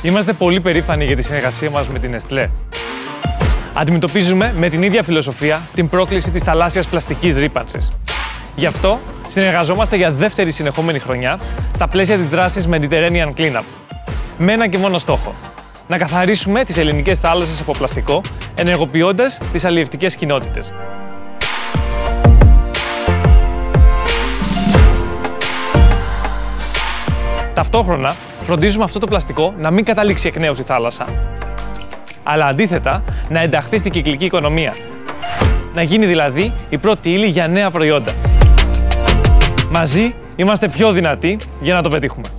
Είμαστε πολύ περήφανοι για τη συνεργασία μας με την Nestlé. Αντιμετωπίζουμε με την ίδια φιλοσοφία την πρόκληση της θαλάσσιας πλαστικής ρύπανσης. Γι' αυτό συνεργαζόμαστε για δεύτερη συνεχόμενη χρονιά τα πλαίσια της δράσης Mediterranean Cleanup. Με ένα και μόνο στόχο: να καθαρίσουμε τις ελληνικές θάλασσες από πλαστικό, ενεργοποιώντας τις αλλιευτικές κοινότητες. Ταυτόχρονα, φροντίζουμε αυτό το πλαστικό να μην καταλήξει εκ νέου στη θάλασσα, αλλά αντίθετα να ενταχθεί στην κυκλική οικονομία. Να γίνει δηλαδή η πρώτη ύλη για νέα προϊόντα. Μαζί είμαστε πιο δυνατοί για να το πετύχουμε.